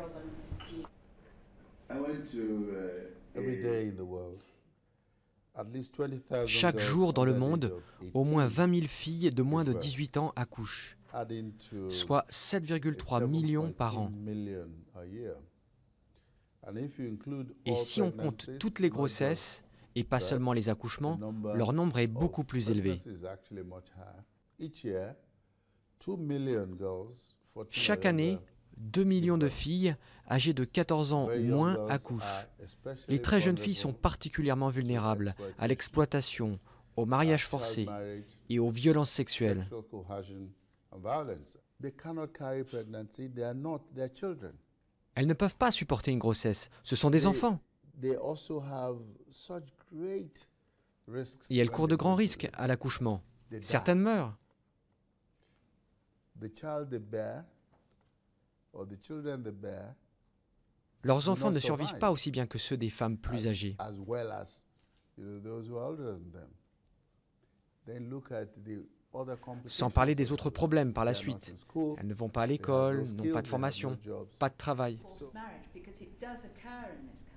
Chaque jour dans le monde, au moins 20 000 filles de moins de 18 ans accouchent, soit 7,3 millions par an. Et si on compte toutes les grossesses, et pas seulement les accouchements, leur nombre est beaucoup plus élevé. Chaque année, 2 millions de filles âgées de 14 ans ou moins accouchent. Les très jeunes filles sont particulièrement vulnérables à l'exploitation, au mariage forcé et aux violences sexuelles. Elles ne peuvent pas supporter une grossesse, ce sont des enfants. Et elles courent de grands risques à l'accouchement. Certaines meurent. Leurs enfants ne survivent pas aussi bien que ceux des femmes plus âgées. Sans parler des autres problèmes par la suite. Elles ne vont pas à l'école, n'ont pas de formation, pas de travail.